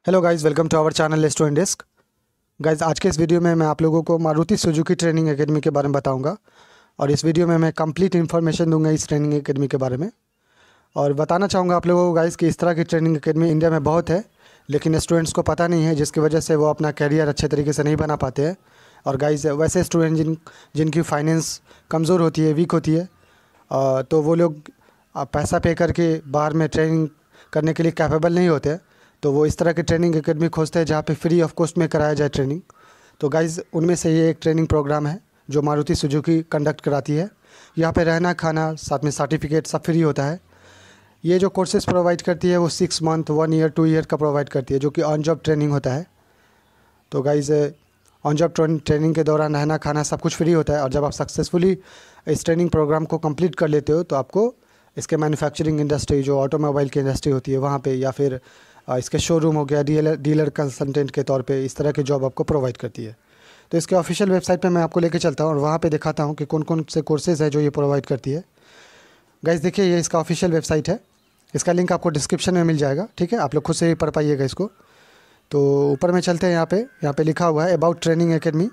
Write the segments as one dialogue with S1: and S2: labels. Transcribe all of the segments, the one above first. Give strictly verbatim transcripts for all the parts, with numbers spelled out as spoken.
S1: Hello guys, welcome to our channel student desk. Guys, आज के इस वीडियो में मैं आप लोगों को मारुति सुजुकी ट्रेनिंग एकेडमी के बारे में बताऊंगा और इस वीडियो में मैं कंप्लीट इन्फॉर्मेशन दूंगा इस ट्रेनिंग एकेडमी के बारे में। और बताना चाहूँगा आप लोगों को गाइस कि इस तरह की ट्रेनिंग एकेडमी इंडिया में बहुत है, लेकिन स्टूडेंट्स को पता नहीं है, जिसकी वजह से वो अपना कैरियर अच्छे तरीके से नहीं बना पाते हैं। और गाइस, वैसे स्टूडेंट जिन जिनकी फाइनेंस कमज़ोर होती है, वीक होती है, अ, तो वो लोग अ, पैसा पे करके बाहर में ट्रेनिंग करने के लिए कैपेबल नहीं होते, तो वो इस तरह की ट्रेनिंग एकेडमी खोजते हैं जहाँ पे फ्री ऑफ कॉस्ट में कराया जाए ट्रेनिंग। तो गाइज़, उनमें से ये एक ट्रेनिंग प्रोग्राम है जो मारुति सुजुकी कंडक्ट कराती है। यहाँ पे रहना, खाना, साथ में सर्टिफिकेट सब फ्री होता है। ये जो कोर्सेज प्रोवाइड करती है वो six month, one year, two year का प्रोवाइड करती है, जो कि ऑन जॉब ट्रेनिंग होता है। तो गाइज़, ऑन जॉब ट्रेनिंग के दौरान रहना, खाना सब कुछ फ्री होता है। और जब आप सक्सेसफुली इस ट्रेनिंग प्रोग्राम को कंप्लीट कर लेते हो तो आपको इसके मैन्युफैक्चरिंग इंडस्ट्री, जो ऑटोमोबाइल की इंडस्ट्री होती है, वहाँ पे, या फिर इसके शोरूम हो गया, डीलर डीलर कंसल्टेंट के तौर पे, इस तरह की जॉब आपको प्रोवाइड करती है। तो इसके ऑफिशियल वेबसाइट पे मैं आपको लेके चलता हूँ और वहाँ पे दिखाता हूँ कि कौन कौन से कोर्सेज़ है जो ये प्रोवाइड करती है। गाइस, देखिए, ये इसका ऑफिशियल वेबसाइट है। इसका लिंक आपको डिस्क्रिप्शन में मिल जाएगा, ठीक है। आप लोग खुद से ही पढ़ पाइएगा इसको। तो ऊपर में चलते हैं, यहाँ पे यहाँ पे लिखा हुआ है अबाउट ट्रेनिंग एकेडमी।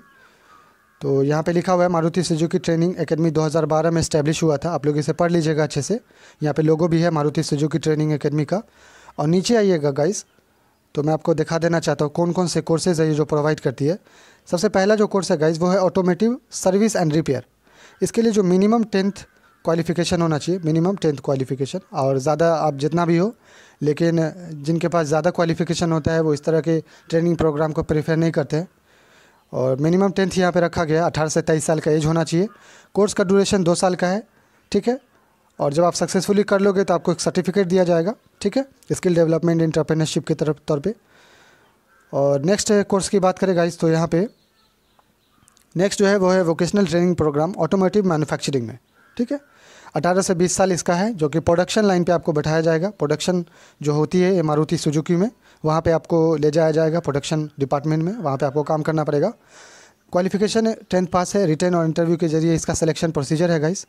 S1: तो यहाँ पे लिखा हुआ है मारुति सुजुकी ट्रेनिंग एकेडमी दो हज़ार बारह में इस्टेब्लिश हुआ था। आप लोग इसे पढ़ लीजिएगा अच्छे से। यहाँ पे लोगो भी है मारुति सुजुकी ट्रेनिंग एकेडमी का। और नीचे आइएगा गाइस, तो मैं आपको दिखा देना चाहता हूँ कौन कौन से कोर्सेज़ है ये जो प्रोवाइड करती है। सबसे पहला जो कोर्स है गाइस, वो है ऑटोमेटिव सर्विस एंड रिपेयर। इसके लिए जो मिनिमम टेंथ क्वालिफिकेशन होना चाहिए, मिनिमम टेंथ क्वालिफिकेशन, और ज़्यादा आप जितना भी हो, लेकिन जिनके पास ज़्यादा क्वालिफिकेशन होता है वो इस तरह के ट्रेनिंग प्रोग्राम को प्रेफर नहीं करते हैं। और मिनिमम टेंथ यहाँ पे रखा गया है। अठारह से तेईस साल का एज होना चाहिए। कोर्स का ड्यूरेशन दो साल का है, ठीक है। और जब आप सक्सेसफुली कर लोगे तो आपको एक सर्टिफिकेट दिया जाएगा, ठीक है, स्किल डेवलपमेंट एंटरप्रेन्योरशिप की तरफ तौर पे। और नेक्स्ट कोर्स की बात करें गाइस, तो यहाँ पे नेक्स्ट जो है वो है vocational training programme automotive manufacturing में, ठीक है। अठारह से बीस साल इसका है, जो कि प्रोडक्शन लाइन पे आपको बैठाया जाएगा। प्रोडक्शन जो होती है मारुति सुजुकी में, वहाँ पे आपको ले जाया जाएगा प्रोडक्शन डिपार्टमेंट में, वहाँ पे आपको काम करना पड़ेगा। क्वालिफिकेशन टेंथ पास है। रिटर्न और इंटरव्यू के जरिए इसका सिलेक्शन प्रोसीजर है गाइस।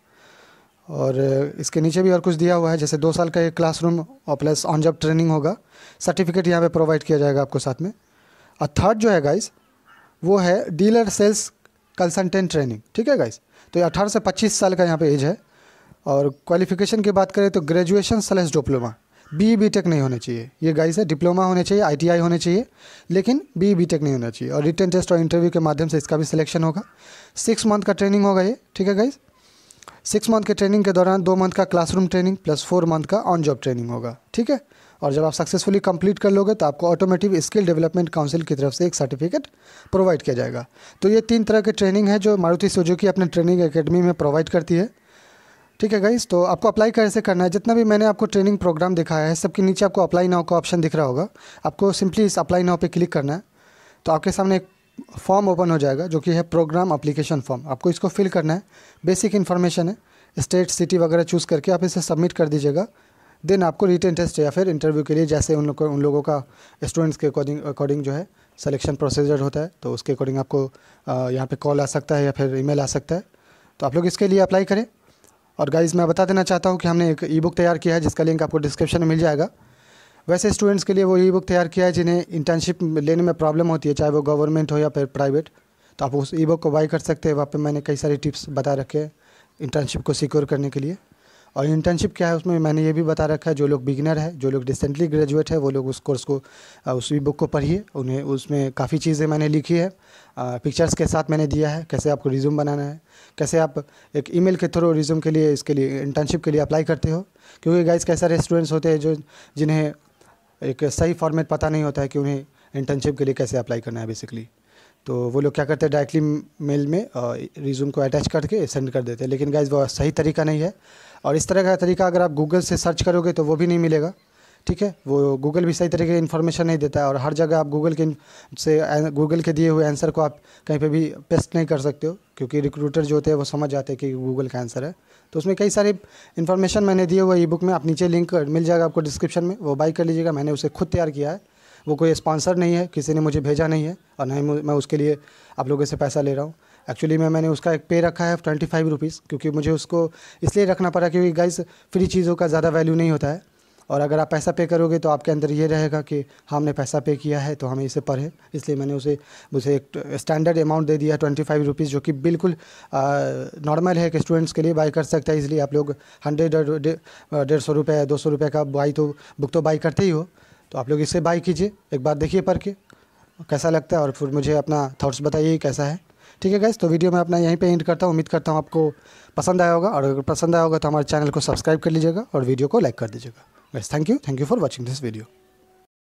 S1: और इसके नीचे भी और कुछ दिया हुआ है, जैसे दो साल का एक क्लासरूम और प्लस ऑन जॉब ट्रेनिंग होगा। सर्टिफिकेट यहाँ पे प्रोवाइड किया जाएगा आपको साथ में। और थर्ड जो है गाइस, वो है डीलर सेल्स कंसल्टेंट ट्रेनिंग, ठीक है गाइस। तो ये अठारह से पच्चीस साल का यहाँ पे एज है। और क्वालिफिकेशन की बात करें तो graduation slash diploma, B B tech नहीं होने चाहिए ये गाइस है। डिप्लोमा होने चाहिए, आई टी आई होने चाहिए, लेकिन बी बी टेक नहीं होना चाहिए। और रिटन टेस्ट और इंटरव्यू के माध्यम से इसका भी सिलेक्शन होगा। सिक्स मंथ का ट्रेनिंग होगा ये, ठीक है गाइस। सिक्स मंथ के ट्रेनिंग के दौरान दो मंथ का classroom training plus four month का ऑन जॉब ट्रेनिंग होगा, ठीक है। और जब आप सक्सेसफुली कंप्लीट कर लोगे तो आपको ऑटोमेटिव स्किल डेवलपमेंट काउंसिल की तरफ से एक सर्टिफिकेट प्रोवाइड किया जाएगा। तो ये तीन तरह के ट्रेनिंग है जो मारुति सुजुकी अपने ट्रेनिंग एकेडमी में प्रोवाइड करती है, ठीक है गाइस। तो आपको अप्लाई कैसे करना है, जितना भी मैंने आपको ट्रेनिंग प्रोग्राम दिखाया है सबके नीचे आपको अप्लाई नाउ का ऑप्शन दिख रहा होगा। आपको सिंपली इस अप्लाई नाउ पे क्लिक करना है। तो आपके सामने एक फॉर्म ओपन हो जाएगा जो कि है प्रोग्राम अप्लीकेशन फॉर्म। आपको इसको फिल करना है। बेसिक इन्फॉर्मेशन है, स्टेट, सिटी वगैरह चूज़ करके आप इसे सबमिट कर दीजिएगा। देन आपको रिटन टेस्ट या फिर इंटरव्यू के लिए, जैसे उन लोग उन लोगों का स्टूडेंट्स के अकॉर्डिंग अकॉर्डिंग जो है सिलेक्शन प्रोसीजर होता है, तो उसके अकॉर्डिंग आपको यहाँ पे कॉल आ सकता है या फिर ईमेल आ सकता है। तो आप लोग इसके लिए अप्लाई करें। और गाइस, मैं बता देना चाहता हूँ कि हमने एक ई बुक तैयार किया है जिसका लिंक आपको डिस्क्रिप्शन में मिल जाएगा। वैसे स्टूडेंट्स के लिए वो ई बुक तैयार किया है जिन्हें इंटर्नशिप लेने में प्रॉब्लम होती है, चाहे वो गवर्नमेंट हो या फिर प्राइवेट। तो आप उस ई बुक को बाई कर सकते हैं। वहाँ पे मैंने कई सारी टिप्स बता रखे हैं इंटर्नशिप को सिक्योर करने के लिए। और इंटर्नशिप क्या है उसमें मैंने ये भी बता रखा है, जो लोग बिगिनर है, जो लोग रिसेंटली ग्रेजुएट है, वो लोग उस कोर्स को, उस ई बुक को पढ़िए। उन्हें उसमें काफ़ी चीज़ें मैंने लिखी है, पिक्चर्स के साथ मैंने दिया है, कैसे आपको रिज्यूम बनाना है, कैसे आप एक ईमेल के थ्रू रिज्यूम के लिए, इसके लिए इंटर्नशिप के लिए अप्लाई करते हो। क्योंकि गाइस, कई सारे स्टूडेंट्स होते हैं जो जिन्हें एक सही फॉर्मेट पता नहीं होता है कि उन्हें इंटर्नशिप के लिए कैसे अप्लाई करना है बेसिकली। तो वो लोग क्या करते हैं, डायरेक्टली मेल में रिज्यूम को अटैच करके सेंड कर देते हैं। लेकिन गाइस, वो सही तरीका नहीं है। और इस तरह का तरीका अगर आप गूगल से सर्च करोगे तो वो भी नहीं मिलेगा, ठीक है। वो गूगल भी सही तरीके की इन्फॉर्मेशन नहीं देता है। और हर जगह आप गूगल के से गूगल के दिए हुए आंसर को आप कहीं पे भी पेस्ट नहीं कर सकते हो, क्योंकि रिक्रूटर जो होते हैं वो समझ जाते हैं कि गूगल का आंसर है। तो उसमें कई सारी इन्फॉर्मेशन मैंने दिए हुआ ई बुक में, आप नीचे लिंक मिल जाएगा आपको डिस्क्रिप्शन में, वो बाई कर लीजिएगा। मैंने उसे खुद तैयार किया है, वो कोई स्पॉन्सर नहीं है, किसी ने मुझे भेजा नहीं है, और ना ही मैं उसके लिए आप लोगों से पैसा ले रहा हूँ। एक्चुअली मैं मैंने उसका एक पे रखा है ट्वेंटी फाइव रुपीज़, क्योंकि मुझे उसको इसलिए रखना पड़ा क्योंकि गाइस, फ्री चीज़ों का ज़्यादा वैल्यू नहीं होता है। और अगर आप पैसा पे करोगे तो आपके अंदर ये रहेगा कि हमने पैसा पे किया है तो हमें इसे पढ़े, इसलिए मैंने उसे उसे एक स्टैंडर्ड अमाउंट दे दिया ट्वेंटी फाइव रुपीज़, जो कि बिल्कुल नॉर्मल है कि स्टूडेंट्स के लिए बाई कर सकता है। इसलिए आप लोग हंड्रेड डेढ़ सौ रुपये दो सौ रुपये का बाई तो बुक तो बाई करते ही हो, तो आप लोग इसे बाई कीजिए, एक बार देखिए पढ़ के कैसा लगता है और फिर मुझे अपना थॉट्स बताइए कैसा है। ठीक है गाइस, तो वीडियो मैं अपना यहीं पे एंड करता हूँ। उम्मीद करता हूँ आपको पसंद आया होगा, और अगर पसंद आया होगा तो हमारे चैनल को सब्सक्राइब कर लीजिएगा और वीडियो को लाइक कर दीजिएगा। Guys thank you thank you for watching this video.